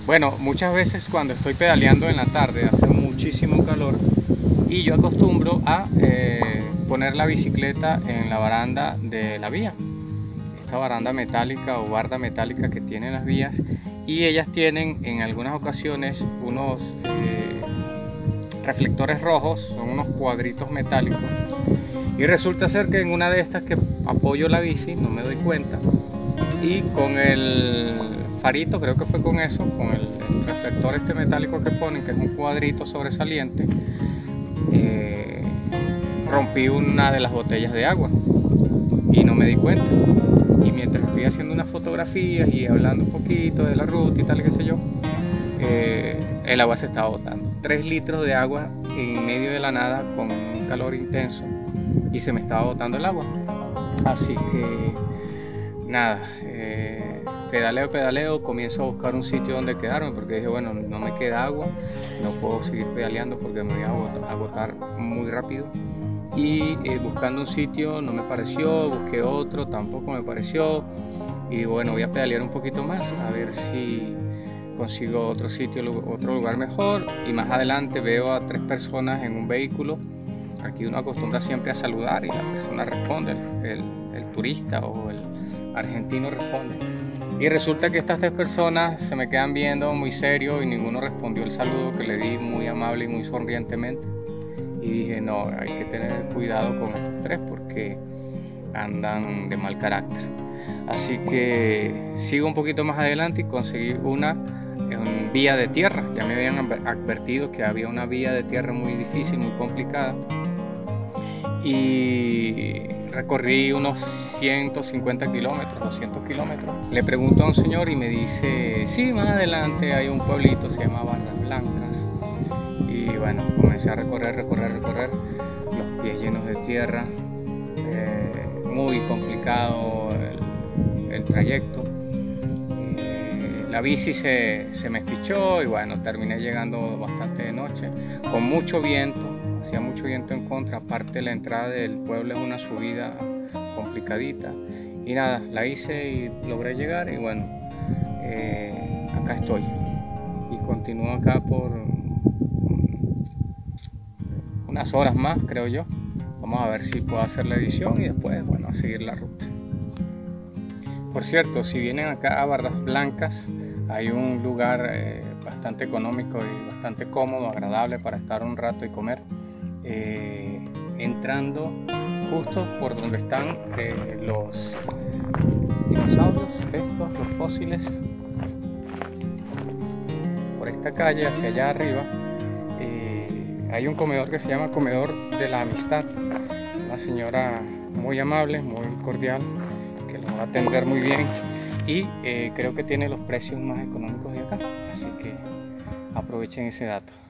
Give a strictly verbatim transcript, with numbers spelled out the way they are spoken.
Bueno, muchas veces cuando estoy pedaleando en la tarde hace muchísimo calor y yo acostumbro a eh, poner la bicicleta en la baranda de la vía, esta baranda metálica o barda metálica que tienen las vías, y ellas tienen en algunas ocasiones unos eh, reflectores rojos, son unos cuadritos metálicos, y resulta ser que en una de estas que apoyo la bici no me doy cuenta y con el farito, creo que fue con eso, con el, el reflector este metálico que ponen, que es un cuadrito sobresaliente, eh, rompí una de las botellas de agua y no me di cuenta. Y mientras estoy haciendo unas fotografías y hablando un poquito de la ruta y tal, qué sé yo, eh, el agua se estaba botando. Tres litros de agua en medio de la nada con un calor intenso y se me estaba botando el agua. Así que nada, eh, pedaleo, pedaleo, comienzo a buscar un sitio donde quedarme porque dije, bueno, no me queda agua, no puedo seguir pedaleando porque me voy a agotar muy rápido. Y eh, buscando un sitio no me pareció, busqué otro, tampoco me pareció, y bueno, voy a pedalear un poquito más a ver si consigo otro sitio, otro lugar mejor. Y más adelante veo a tres personas en un vehículo. Aquí uno acostumbra siempre a saludar y la persona responde, el, el turista o el argentino responde. Y resulta que estas tres personas se me quedan viendo muy serio y ninguno respondió el saludo que le di muy amable y muy sonrientemente. Y dije, no, hay que tener cuidado con estos tres porque andan de mal carácter. Así que sigo un poquito más adelante y conseguí una en vía de tierra. Ya me habían advertido que había una vía de tierra muy difícil, muy complicada. Y recorrí unos ciento cincuenta kilómetros, doscientos kilómetros. Le pregunto a un señor y me dice, sí, más adelante hay un pueblito, se llama Bardas Blancas. Y bueno, comencé a recorrer, recorrer, recorrer, los pies llenos de tierra, eh, muy complicado el, el trayecto. Eh, la bici se, se me espichó y bueno, terminé llegando bastante de noche, con mucho viento, hacía mucho viento en contra, aparte la entrada del pueblo es una subida complicadita. Y nada, la hice y logré llegar y bueno, eh, acá estoy. Y continúo acá por unas horas más, creo yo. Vamos a ver si puedo hacer la edición y después, bueno, a seguir la ruta. Por cierto, si vienen acá a Bardas Blancas, hay un lugar eh, bastante económico y bastante cómodo, agradable para estar un rato y comer. Eh, entrando justo por donde están eh, los dinosaurios, estos, los fósiles, por esta calle hacia allá arriba. Hay un comedor que se llama Comedor de la Amistad, una señora muy amable, muy cordial, que los va a atender muy bien y eh, creo que tiene los precios más económicos de acá, así que aprovechen ese dato.